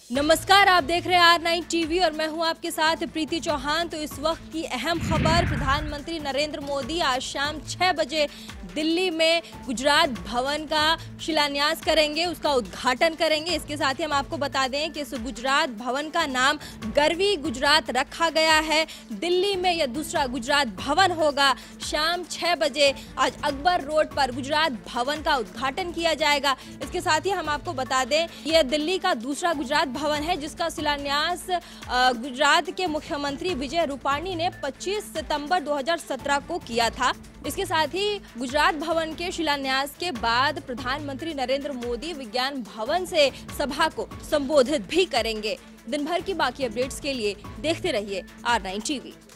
नमस्कार, आप देख रहे हैं R9 टीवी और मैं हूं आपके साथ प्रीति चौहान। तो इस वक्त की अहम खबर, प्रधानमंत्री नरेंद्र मोदी आज शाम 6 बजे दिल्ली में गुजरात भवन का शिलान्यास करेंगे, उसका उद्घाटन करेंगे। इसके साथ ही हम आपको बता दें कि इस गुजरात भवन का नाम गरवी गुजरात रखा गया है। दिल्ली में यह दूसरा गुजरात भवन होगा। शाम 6 बजे आज अकबर रोड पर गुजरात भवन का उद्घाटन किया जाएगा। इसके साथ ही हम आपको बता दें, यह दिल्ली का दूसरा गुजरात भवन है जिसका शिलान्यास गुजरात के मुख्यमंत्री विजय रूपाणी ने 25 सितंबर 2017 को किया था। इसके साथ ही गुजरात भवन के शिलान्यास के बाद प्रधानमंत्री नरेंद्र मोदी विज्ञान भवन से सभा को संबोधित भी करेंगे। दिन भर की बाकी अपडेट्स के लिए देखते रहिए R9 टीवी।